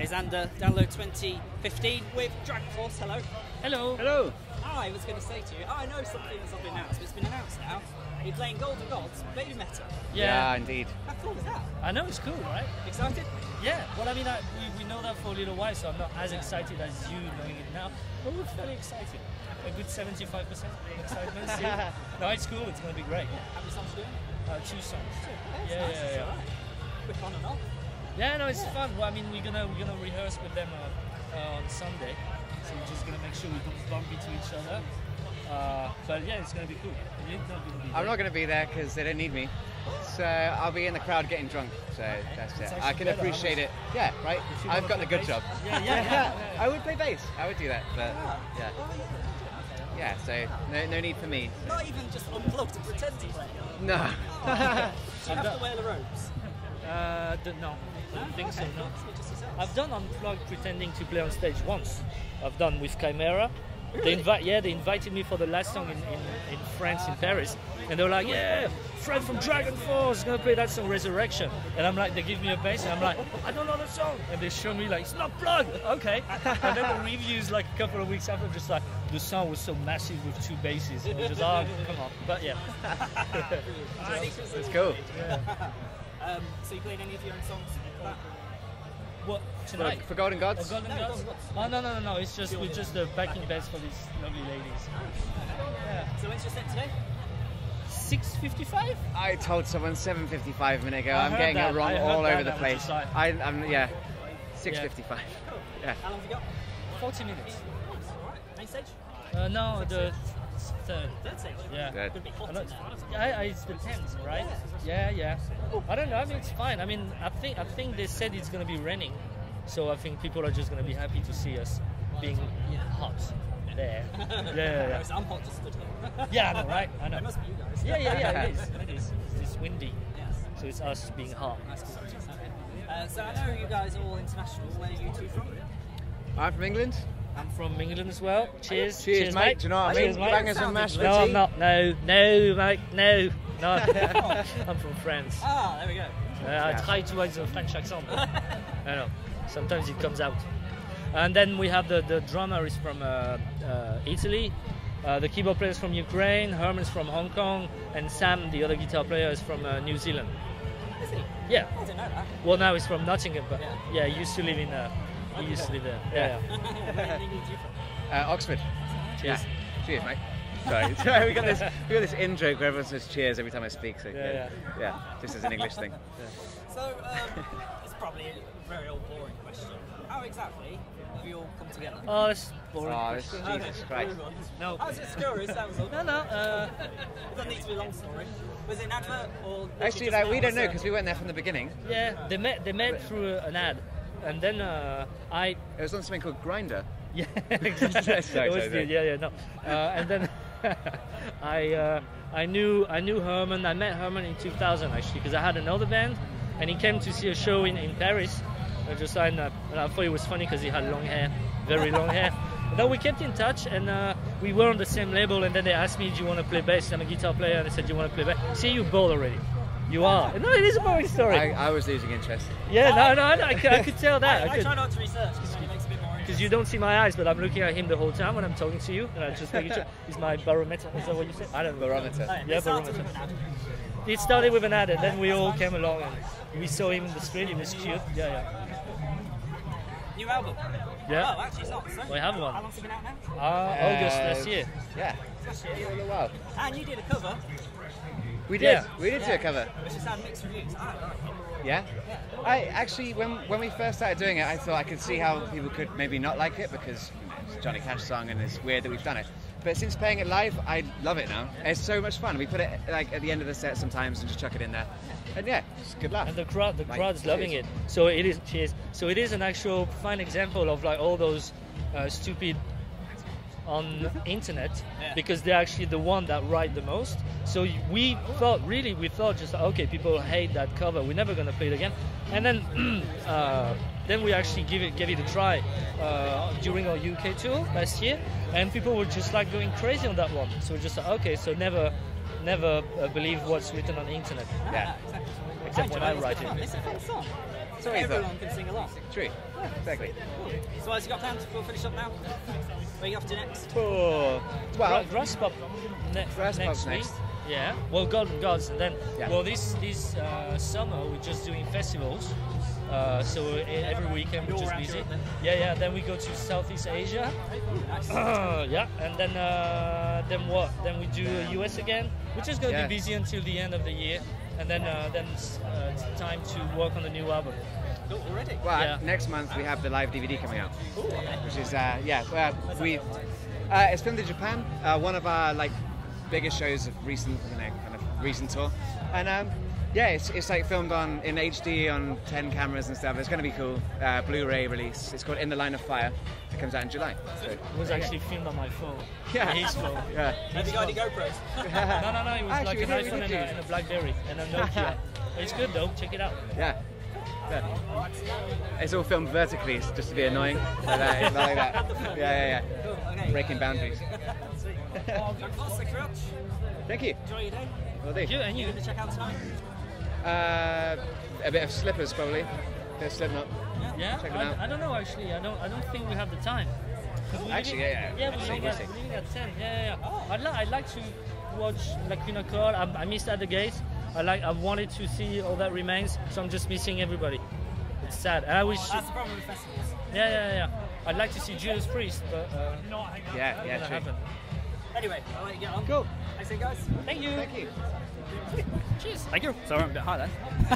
Xander, download 2015 with DragonForce. Hello. Hello. Hello. I was going to say to you, I know something has not been announced, but it's been announced now. You're playing Golden Gods, Baby Meta. Yeah, indeed. How cool is that? I know, it's cool, right? Excited? Yeah. Well, I mean, we know that for a little while, so I'm not as excited as you knowing it now, but we're fairly excited. A good 75% excitement still. No, it's cool. It's going to be great. How many songs are you doing? 2 songs. That's Yeah, nice. yeah, That's yeah. all right. Quick on and off. Yeah, no, it's fun. Well, I mean, we're gonna rehearse with them on Sunday, so we're just gonna make sure we don't bump into each other. But yeah, it's gonna be cool. You're not gonna be there. I'm not going to be there because they don't need me. So I'll be in the crowd getting drunk. So that's it. I can better, appreciate it. Yeah, right? If you I've wanna got the play good bass. job. Yeah. I would play bass. I would do that. But yeah. Yeah, so no need for me. Not even just unplugged and pretend to play. No. Do you have to wear the robes? No, I don't think so. Okay. No. It's just yourselves. I've done unplugged pretending to play on stage once. I've done with Chimera. They invited me for the last song in France, in Paris, and they were like, "Yeah, Fred from DragonForce is gonna play that song, Resurrection." And I'm like, they give me a bass, and I'm like, "I don't know the song," and they show me like, "It's not plugged." Okay. And then the reviews like a couple of weeks after, just like the sound was so massive with 2 basses. And I was just, oh, come on. But yeah. It's cool. So you played any of your own songs? What tonight? For Golden Gods? Golden Gods? Oh no! It's just we're just the backing bands for these lovely ladies. Yeah. So when's your set today? 6:55. I told someone 7:55 a minute ago. I I'm heard getting that. it wrong I heard all that, over the which place. is like- I'm yeah. 6:55. Yeah. How long have you got? 40 minutes. Alright. Main stage? No, the third. Third stage? Yeah. Good. Could be hot I in know there. it's the 10th, right? Yeah. I don't know. I mean, it's fine. I mean, I think they said it's gonna be raining, so I think people are just gonna be happy to see us being hot there. Yeah. I'm hot just stood here. Yeah, I know, right? I know. It must be you guys. Yeah. It is. It's windy, Yes. so it's us being hot. Nice to see you. So I know you guys are all international. Where are you two from? I'm from England. I'm from England as well. Cheers. Cheers, mate. Do you know what I mean? Cheers, mate. Bangers and mashed No, I'm tea. not. No, mate. No. I'm from France. Ah, there we go. I try to hide the French accent. But I know. Sometimes it comes out. And then we have the drummer is from Italy. The keyboard player is from Ukraine. Herman's from Hong Kong, and Sam, the other guitar player, is from New Zealand. Is he? Yeah. I didn't know that. Well, now he's from Nottingham, but Yeah. he used to live in. He used to live there. Yeah. Where in England are you from? Oxford. Cheers. Yeah. Cheers, mate. Sorry, we got this in joke where everyone says cheers every time I speak. So yeah, just as an English thing. So, it's probably a very old boring question. How exactly have you all come together? Oh, that's boring. Oh, this Jesus Christ. No. I was just curious, that was all. No. It doesn't need to be a long story. Was it an advert or... Actually, like, we don't know because we weren't there from the beginning. Yeah, they met through an ad, and then I. It was on something called Grinder. Yeah, exactly. Sorry. No. And then I knew Herman. I met Herman in 2000 actually because I had another band, and he came to see a show in Paris. I just signed up, and I thought it was funny because he had long hair, very long hair. And then we kept in touch, and we were on the same label. And then they asked me, "Do you want to play bass?" I'm a guitar player, and they said, "Do you want to play bass?" See, you bored already. You are. No, it is a boring story. I was losing interest. Yeah, no, I could tell that. I try not to research because it makes it a bit more Because interesting. you don't see my eyes, but I'm looking at him the whole time when I'm talking to you, and I just making sure he's my barometer. Is that what you said? I don't know. Barometer. Yeah, barometer. It started with an ad, and then we all came along, and we saw him in the street. He was cute. Yeah. New album? Yeah. Oh, actually, it's not. So. We have one. How long's it been out now? August last year. Yeah. Last year. A little while. And you did a cover, We did. Yeah. We did do a cover. which has had mixed reviews. I like it. Yeah. I actually, when we first started doing it, I thought I could see how people could maybe not like it because it's a Johnny Cash song and it's weird that we've done it. But since playing it live, I love it now. It's so much fun. We put it like at the end of the set sometimes and just chuck it in there. And yeah, it's a good laugh. And the crowd's loving cheers. it. So it is. Cheers. So it is an actual fine example of like all those stupid on internet because they're actually the one that write the most. So we thought just okay, people hate that cover, we're never gonna play it again. And then we actually gave it a try during our UK tour last year, and people were just like going crazy on that one. So we're just like, okay, so never never believe what's written on the internet. Yeah. Exactly. Except when I write it. It's a fun song. So Sorry, everyone can sing along. True. Exactly. So what have you got planned? We'll finish up now. Where are you off to next? Oh, well, Grass Pop Grass next Pop's week. next. Yeah. Well, Golden Gods, and then Yeah. well, this summer we're just doing festivals. So every weekend we're You're just around busy. Europe then? Yeah. Then we go to Southeast Asia. Nice. Yeah, and then what? Then we do US again. We're just gonna Yeah. be busy until the end of the year, and then it's time to work on the new album. Cool, already? well, Yeah. next month we have the live DVD coming out, Ooh, okay. which is it's filmed in Japan. One of our like biggest shows of recent, kind of recent tour, and yeah, it's like filmed in HD on 10 cameras and stuff. It's going to be cool. Blu-ray release. It's called In the Line of Fire. It comes out in July. So, It was actually filmed on my phone. Yeah. His phone. yeah. Have you got any GoPros? No. It was Actually, like an we iPhone did and a BlackBerry and a Nokia. But it's good though. Check it out. Yeah. It's all filmed vertically, it's just to be annoying. But, it's not like that. Yeah. Cool, okay. Breaking boundaries. Sweet. DragonForce, thanks very much. Thank you. Enjoy your day. Will do. You and You you. going to check out tonight? A bit of Slippers probably. A bit of Slipknot. Yeah. Check it out. I don't know actually. I don't think we have the time. 'Cause we're Actually, leaving- yeah. Yeah, Actually, we're leaving at 10. Yeah. I'd like to watch Lacuna Coil. I missed at the gate. I wanted to see All That Remains, so I'm just missing everybody. It's sad. And I wish. That's the problem with festivals. Yeah. I'd like to see Judas Priest, but Yeah, not yeah, gonna true. happen. Anyway, I'll let you get on. Cool. Thanks, guys. Thank you. Thank you. Cheers. Thank you. Sorry, I'm a bit high there.